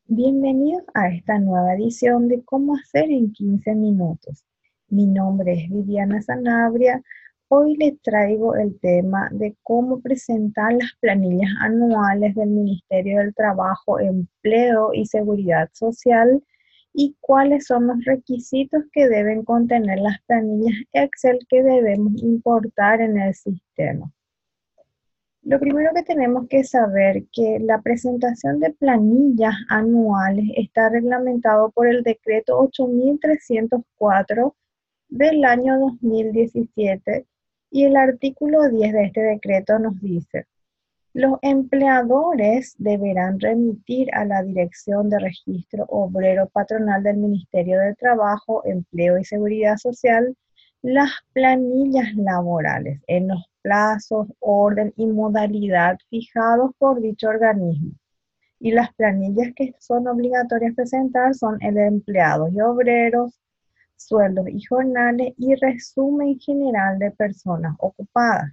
Bienvenidos a esta nueva edición de Cómo hacer en 15 minutos. Mi nombre es Viviana Sanabria. Hoy les traigo el tema de cómo presentar las planillas anuales del Ministerio del Trabajo, Empleo y Seguridad Social y cuáles son los requisitos que deben contener las planillas Excel que debemos importar en el sistema. Lo primero que tenemos que saber que la presentación de planillas anuales está reglamentado por el decreto 8304 del año 2017 y el artículo 10 de este decreto nos dice: los empleadores deberán remitir a la Dirección de Registro Obrero Patronal del Ministerio de Trabajo, Empleo y Seguridad Social las planillas laborales en los plazos, orden y modalidad fijados por dicho organismo. Y las planillas que son obligatorias presentar son el de empleados y obreros, sueldos y jornales y resumen general de personas ocupadas.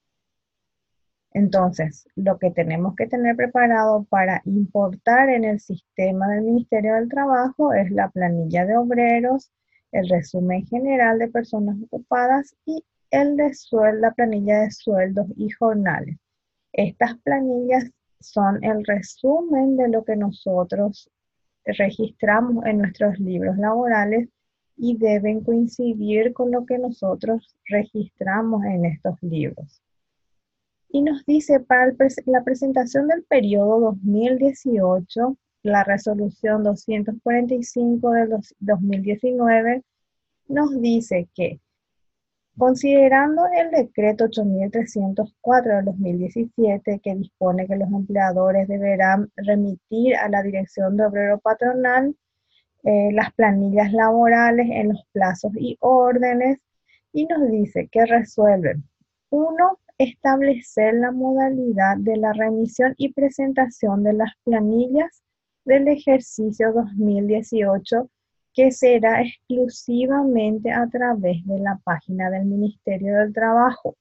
Entonces, lo que tenemos que tener preparado para importar en el sistema del Ministerio del Trabajo es la planilla de obreros, el resumen general de personas ocupadas y la planilla de sueldos y jornales. Estas planillas son el resumen de lo que nosotros registramos en nuestros libros laborales y deben coincidir con lo que nosotros registramos en estos libros. Y nos dice, para la presentación del periodo 2018, la resolución 245 del 2019 nos dice que, considerando el decreto 8304 del 2017, que dispone que los empleadores deberán remitir a la Dirección de Obrero Patronal las planillas laborales en los plazos y órdenes, y nos dice que resuelven: uno, establecer la modalidad de la remisión y presentación de las planillas del ejercicio 2018, que será exclusivamente a través de la página del Ministerio del Trabajo.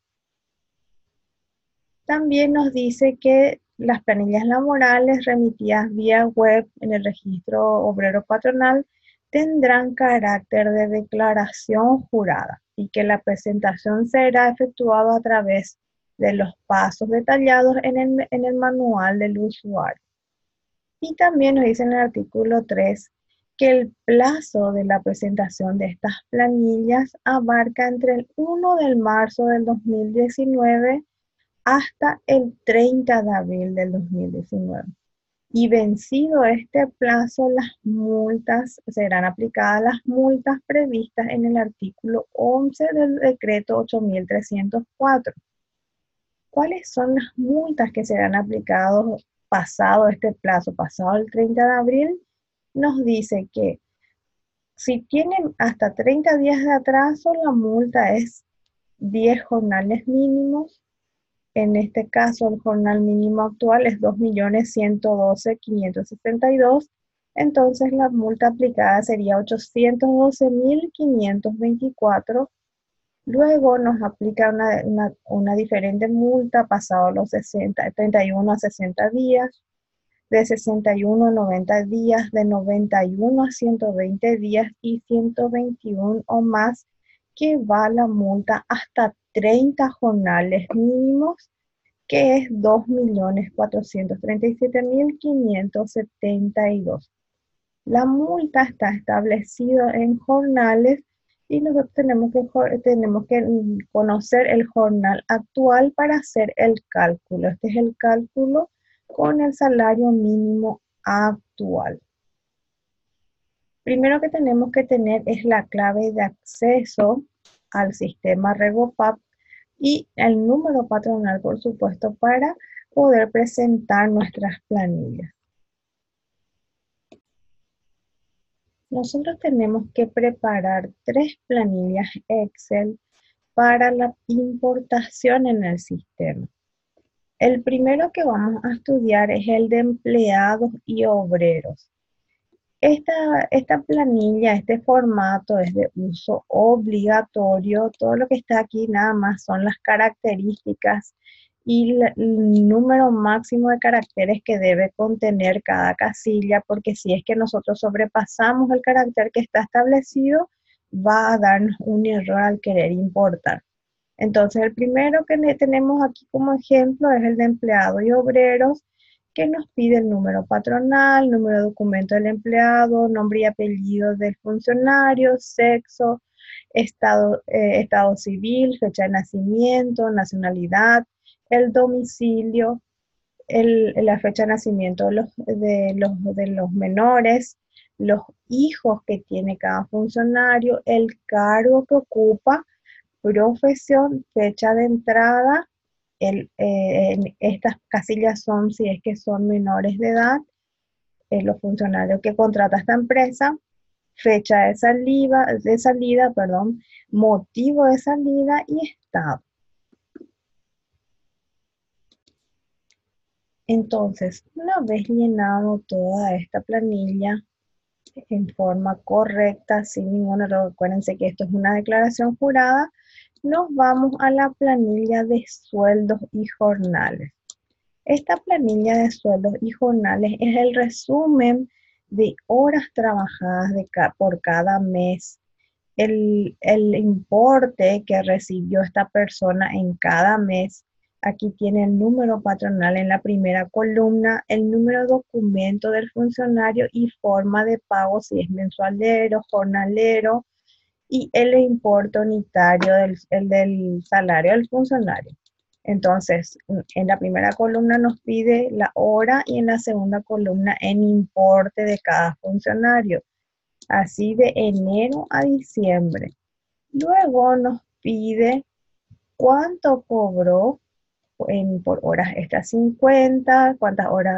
También nos dice que las planillas laborales remitidas vía web en el registro obrero patronal tendrán carácter de declaración jurada y que la presentación será efectuada a través de los pasos detallados en el manual del usuario. Y también nos dice en el artículo 3 que el plazo de la presentación de estas planillas abarca entre el 1 de marzo del 2019 hasta el 30 de abril del 2019. Y vencido este plazo, serán aplicadas las multas previstas en el artículo 11 del decreto 8304. ¿Cuáles son las multas que serán aplicadas pasado este plazo, pasado el 30 de abril? Nos dice que si tienen hasta 30 días de atraso, la multa es 10 jornales mínimos. En este caso, el jornal mínimo actual es 2.112.562. Entonces, la multa aplicada sería 812.524. Luego nos aplica una diferente multa pasado los 31 a 60 días, de 61 a 90 días, de 91 a 120 días y 121 o más, que va la multa hasta 30 jornales mínimos, que es 2.437.572. La multa está establecida en jornales y nosotros tenemos que conocer el jornal actual para hacer el cálculo. Este es el cálculo con el salario mínimo actual. Primero que tenemos que tener es la clave de acceso al sistema RegoPap y el número patronal, por supuesto, para poder presentar nuestras planillas. Nosotros tenemos que preparar 3 planillas Excel para la importación en el sistema. El primero que vamos a estudiar es el de empleados y obreros. Esta planilla, este formato es de uso obligatorio. Todo lo que está aquí nada más son las características y el número máximo de caracteres que debe contener cada casilla, porque si es que nosotros sobrepasamos el carácter que está establecido, va a darnos un error al querer importar. Entonces, el primero que tenemos aquí como ejemplo es el de empleados y obreros, que nos pide el número patronal, número de documento del empleado, nombre y apellido del funcionario, sexo, estado civil, fecha de nacimiento, nacionalidad, el domicilio, la fecha de nacimiento de los menores, los hijos que tiene cada funcionario, el cargo que ocupa, profesión, fecha de entrada. Estas casillas son si es que son menores de edad, los funcionarios que contrata esta empresa, fecha de salida, perdón, motivo de salida y estado. Entonces, una vez llenado toda esta planilla en forma correcta, sin ningún error, acuérdense que esto es una declaración jurada, nos vamos a la planilla de sueldos y jornales. Esta planilla de sueldos y jornales es el resumen de horas trabajadas por cada mes, el importe que recibió esta persona en cada mes. Aquí tiene el número patronal en la primera columna, el número de documento del funcionario y forma de pago, si es mensualero, jornalero, y el importe unitario del salario del funcionario. Entonces, en la primera columna nos pide la hora y en la segunda columna el importe de cada funcionario, así de enero a diciembre. Luego nos pide cuánto cobró por horas extras 50, cuántas horas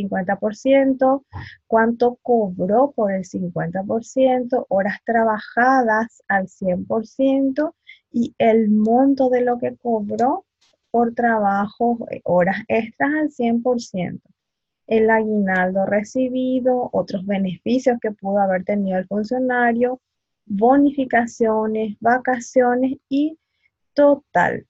50%, cuánto cobró por el 50%, horas trabajadas al 100% y el monto de lo que cobró por trabajo, horas extras al 100%. El aguinaldo recibido, otros beneficios que pudo haber tenido el funcionario, bonificaciones, vacaciones y total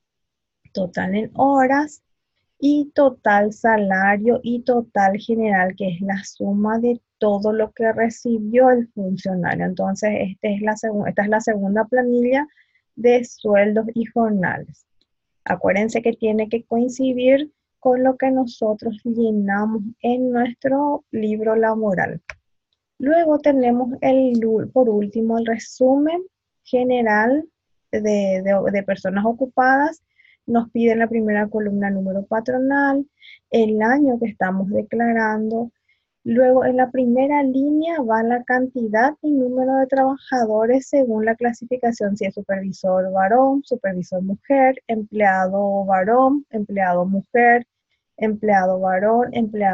en horas y total salario y total general, que es la suma de todo lo que recibió el funcionario. Entonces, esta es la segunda planilla de sueldos y jornales. Acuérdense que tiene que coincidir con lo que nosotros llenamos en nuestro libro laboral. Luego tenemos por último el resumen general de personas ocupadas. Nos pide en la primera columna número patronal, el año que estamos declarando. Luego en la primera línea va la cantidad y número de trabajadores según la clasificación, si es supervisor varón, supervisor mujer, empleado varón, empleado mujer, empleado varón,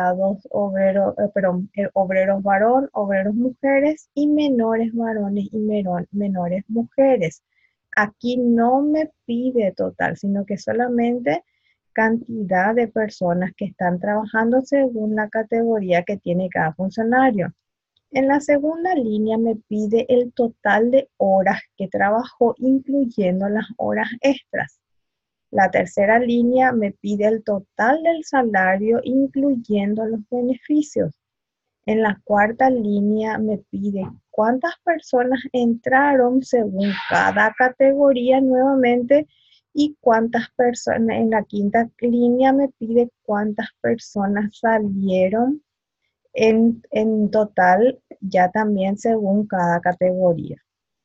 obreros varón, obreros mujeres y menores varones y menores mujeres. Aquí no me pide total, sino que solamente cantidad de personas que están trabajando según la categoría que tiene cada funcionario. En la segunda línea me pide el total de horas que trabajó, incluyendo las horas extras. La tercera línea me pide el total del salario, incluyendo los beneficios. En la cuarta línea me pide cuántas personas entraron según cada categoría nuevamente y cuántas personas. En la quinta línea me pide cuántas personas salieron en total, ya también según cada categoría.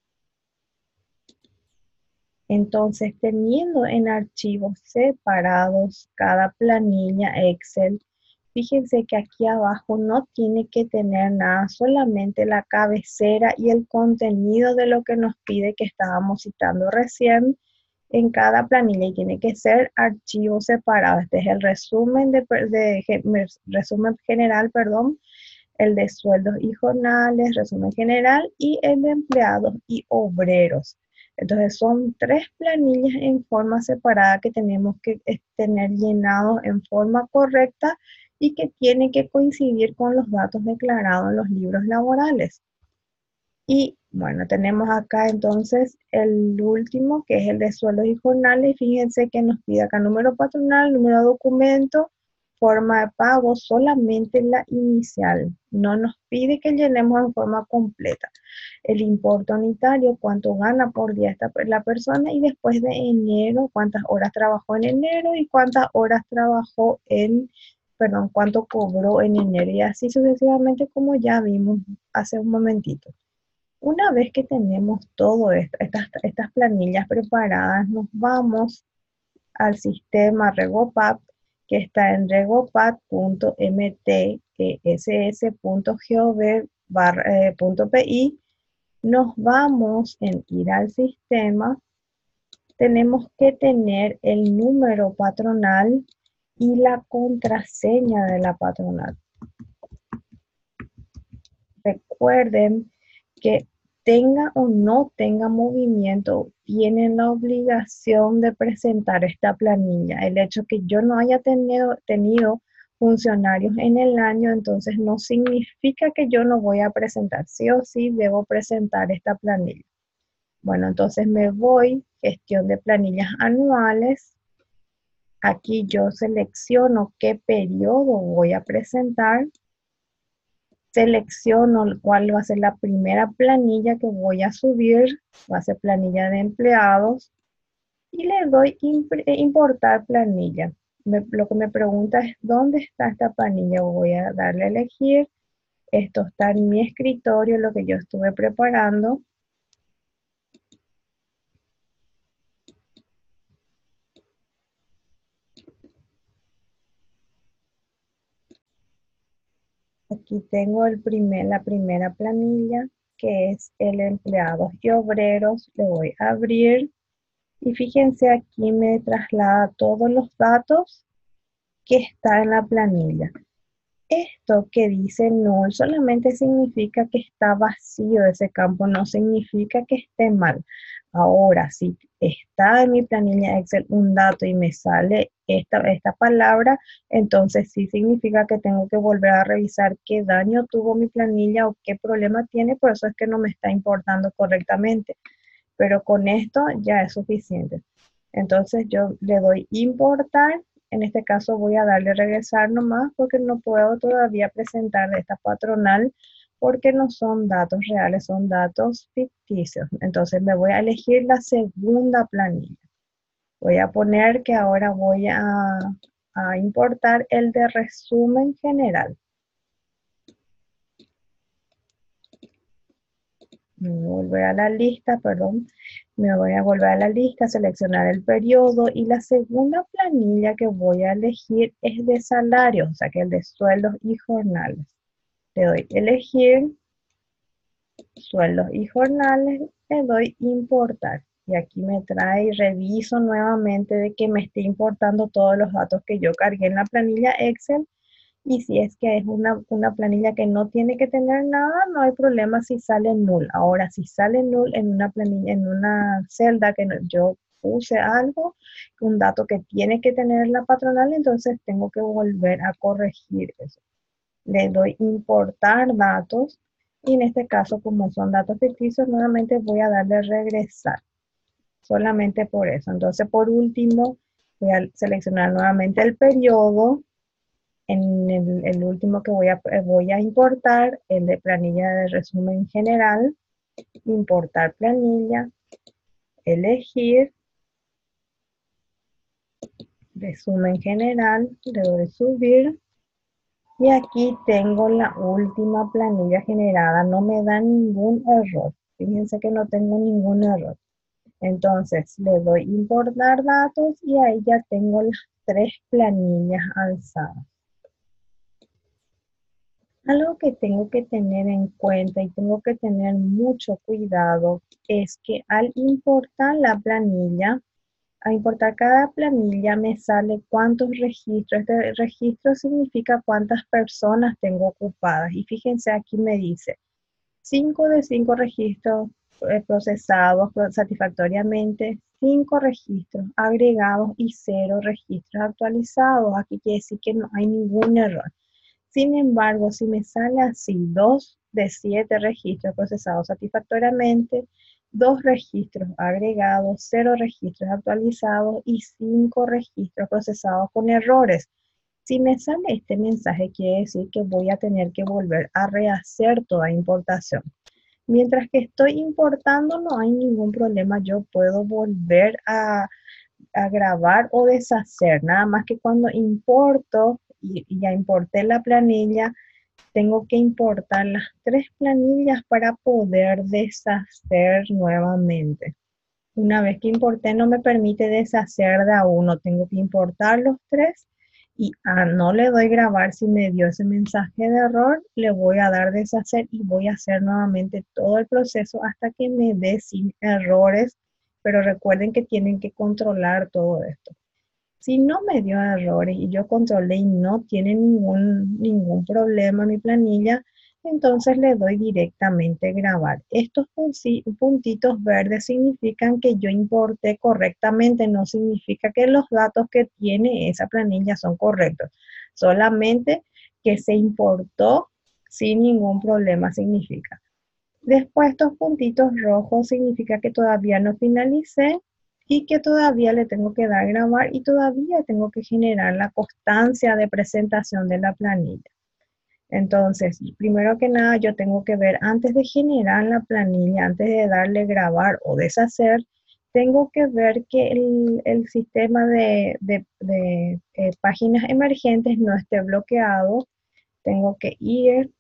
Entonces, teniendo en archivos separados cada planilla Excel, fíjense que aquí abajo no tiene que tener nada, solamente la cabecera y el contenido de lo que nos pide que estábamos citando recién en cada planilla, y tiene que ser archivo separado. Este es el resumen general, perdón, el de sueldos y jornales, resumen general, y el de empleados y obreros. Entonces son 3 planillas en forma separada que tenemos que tener llenados en forma correcta y que tienen que coincidir con los datos declarados en los libros laborales. Y Bueno, tenemos acá entonces el último, que es el de sueldos y jornales. Y fíjense que nos pide acá número patronal, número de documento, forma de pago, solamente la inicial. No nos pide que llenemos en forma completa. El importe unitario, cuánto gana por día la persona, y después de enero, cuántas horas trabajó en enero y cuántas horas trabajó en, perdón, cuánto cobró en enero, y así sucesivamente como ya vimos hace un momentito. Una vez que tenemos todo esto, estas planillas preparadas, nos vamos al sistema Regopap, que está en regopap.mtess.gov.pi. Nos vamos en ir al sistema. Tenemos que tener el número patronal y la contraseña de la patronal. Recuerden que tenga o no tenga movimiento, tienen la obligación de presentar esta planilla. El hecho que yo no haya tenido funcionarios en el año, entonces no significa que yo no voy a presentar. Sí o sí debo presentar esta planilla. Bueno, entonces me voy, gestión de planillas anuales. Aquí yo selecciono qué periodo voy a presentar. Selecciono cuál va a ser la primera planilla que voy a subir, va a ser planilla de empleados, y le doy importar planilla. Lo que me pregunta es dónde está esta planilla. Voy a darle a elegir. Esto está en mi escritorio, lo que yo estuve preparando. Aquí tengo la primera planilla, que es el empleados y obreros. Le voy a abrir y fíjense, aquí me traslada todos los datos que está en la planilla. Esto que dice null solamente significa que está vacío ese campo, no significa que esté mal. Ahora, si está en mi planilla Excel un dato y me sale esta palabra, entonces sí significa que tengo que volver a revisar qué daño tuvo mi planilla o qué problema tiene, por eso es que no me está importando correctamente. Pero con esto ya es suficiente. Entonces yo le doy importar. En este caso voy a darle regresar nomás porque no puedo todavía presentar de esta patronal porque no son datos reales, son datos ficticios. Entonces me voy a elegir la segunda planilla. Voy a poner que ahora voy a importar el de resumen general. Me voy a volver a la lista, perdón. Me voy a volver a la lista, seleccionar el periodo, y la segunda planilla que voy a elegir es de salarios, o sea que el de sueldos y jornales. Le doy elegir, sueldos y jornales, le doy importar. Y aquí me trae y reviso nuevamente de que me esté importando todos los datos que yo cargué en la planilla Excel. Y si es que es una planilla que no tiene que tener nada, no hay problema si sale null. Ahora, si sale null en una planilla, en una celda que yo puse algo, un dato que tiene que tener la patronal, entonces tengo que volver a corregir eso. Le doy importar datos, y en este caso, como son datos ficticios, nuevamente voy a darle regresar. Solamente por eso. Entonces, por último, voy a seleccionar nuevamente el periodo. En el último que voy a importar, el de planilla de resumen general, importar planilla, elegir, resumen general, le doy subir, y aquí tengo la última planilla generada. No me da ningún error. Fíjense que no tengo ningún error. Entonces le doy importar datos y ahí ya tengo las tres planillas alzadas. Algo que tengo que tener en cuenta y tengo que tener mucho cuidado es que al importar la planilla, al importar cada planilla me sale cuántos registros. Este registro significa cuántas personas tengo ocupadas. Y fíjense, aquí me dice 5 de 5 registros procesados satisfactoriamente, 5 registros agregados y 0 registros actualizados. Aquí quiere decir que no hay ningún error. Sin embargo, si me sale así, 2 de 7 registros procesados satisfactoriamente, 2 registros agregados, 0 registros actualizados y 5 registros procesados con errores. Si me sale este mensaje, quiere decir que voy a tener que volver a rehacer toda importación. Mientras que estoy importando, no hay ningún problema. Yo puedo volver a grabar o deshacer. Nada más que cuando importo y ya importé la planilla, tengo que importar las 3 planillas para poder deshacer nuevamente. Una vez que importé no me permite deshacer de a uno, tengo que importar los 3 y no le doy grabar si me dio ese mensaje de error, le voy a dar deshacer y voy a hacer nuevamente todo el proceso hasta que me dé sin errores, pero recuerden que tienen que controlar todo esto. Si no me dio errores y yo controlé y no tiene ningún problema mi planilla, entonces le doy directamente grabar. Estos puntitos verdes significan que yo importé correctamente, no significa que los datos que tiene esa planilla son correctos. Solamente que se importó sin ningún problema significa. Después estos puntitos rojos significa que todavía no finalicé y que todavía le tengo que dar grabar y todavía tengo que generar la constancia de presentación de la planilla. Entonces, primero que nada, yo tengo que ver antes de generar la planilla, antes de darle grabar o deshacer, tengo que ver que el sistema de páginas emergentes no esté bloqueado. Tengo que ir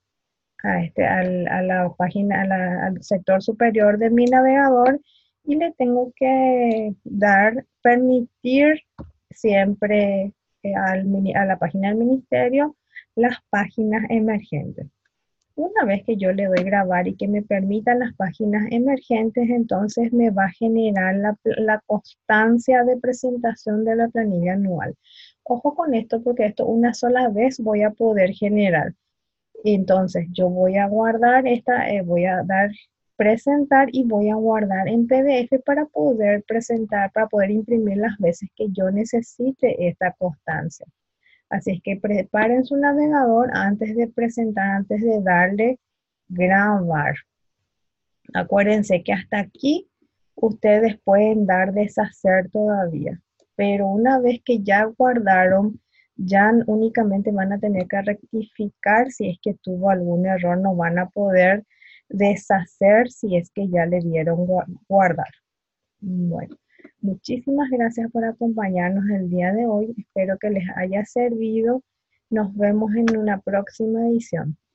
a la página, al sector superior de mi navegador y le tengo que permitir siempre a la página del ministerio las páginas emergentes. Una vez que yo le doy grabar y que me permitan las páginas emergentes, entonces me va a generar la constancia de presentación de la planilla anual. Ojo con esto porque esto una sola vez voy a poder generar. Entonces yo voy a guardar voy a dar presentar y voy a guardar en PDF para poder presentar, para poder imprimir las veces que yo necesite esta constancia. Así es que preparen su navegador antes de presentar, antes de darle grabar. Acuérdense que hasta aquí ustedes pueden dar deshacer todavía, pero una vez que ya guardaron, ya únicamente van a tener que rectificar si es que tuvo algún error, no van a poder deshacer si es que ya le dieron guardar. Bueno, muchísimas gracias por acompañarnos el día de hoy. Espero que les haya servido. Nos vemos en una próxima edición.